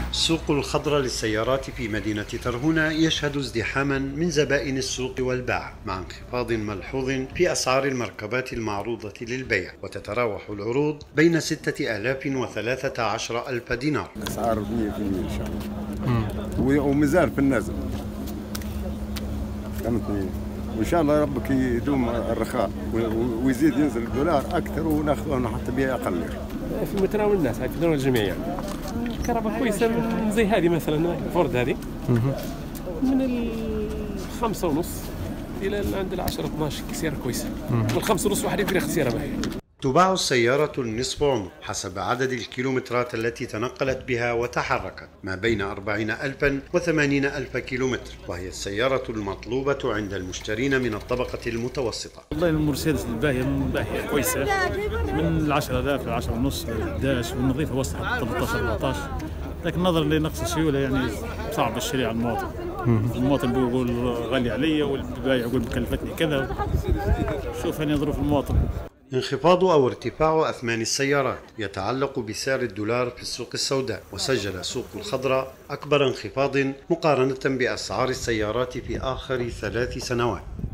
السوق الخضراء للسيارات في مدينة ترهونة يشهد ازدحاما من زبائن السوق والباع، مع انخفاض ملحوظ في أسعار المركبات المعروضة للبيع، وتتراوح العروض بين 6000 و13,000 دينار. أسعار 100% إن شاء الله، ومازال في النازل، فهمتني؟ وإن شاء الله ربك يدوم الرخاء ويزيد ينزل الدولار أكثر وناخذ حتى بها أقل. في متناول الناس، في متناول الجميع يعني. الكهرباء كويسة من زي هذه مثلا فورد هذه من 5.5 إلى عند 10 12 سيارة كويسة. من 5.5 واحد يقدر ياخذ سيارة معي. تباع السيارة النصف عمر حسب عدد الكيلومترات التي تنقلت بها وتحركت ما بين 40,000 و80,000 كيلومتر، وهي السيارة المطلوبة عند المشترين من الطبقة المتوسطة. والله المرسيدس باهية كويسة من 10,000 ل 10.5 ل 11، والنظيفة وسط 13 14، لكن نظرا لنقص السيولة يعني صعب الشراء على المواطن. المواطن بيقول غالي علي، والبايع يقول مكلفتني كذا. شوف هنا ظروف المواطن. انخفاض أو ارتفاع أثمان السيارات يتعلق بسعر الدولار في السوق السوداء، وسجل سوق الخضراء أكبر انخفاض مقارنة بأسعار السيارات في آخر 3 سنوات.